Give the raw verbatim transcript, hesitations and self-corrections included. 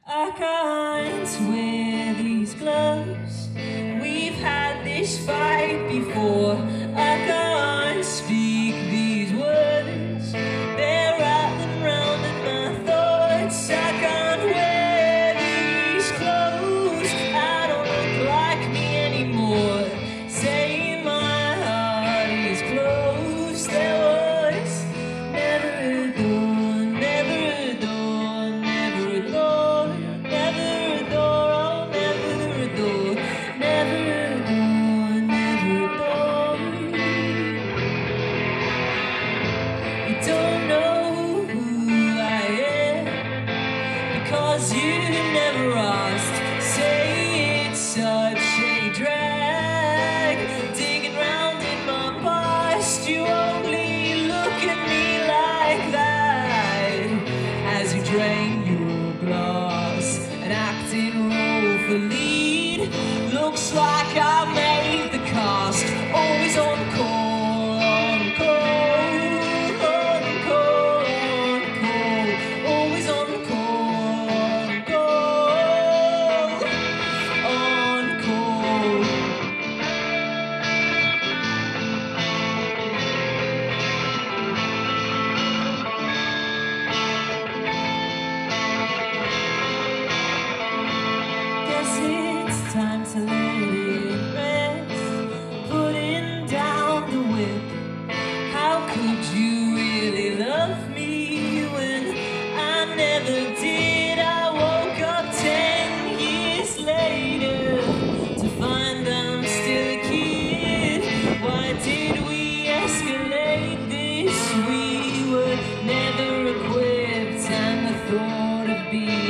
I can't wear these gloves. We've had this fight before. I can't speak these words. They're rattling round in my thoughts. I can't wear these clothes. I don't look like me anymore. Say my heart is closed. There was never a door, never a door, never a door. Never a door, oh, never a door, never a door, never a door. You don't know who I am because you never asked. Say it's such a drag, digging round in my past. You only look at me like that as you drain your glass. An acting role for lead. Looks like I made the cast. Always on call, on call, on call, on call. Always on call, on call, on call. Guess it's time to let it rest. Putting down the whip. How could you really love me when I never did? I woke up ten years later to find I'm still a kid. Why did we escalate this? We were never equipped, and the thought of being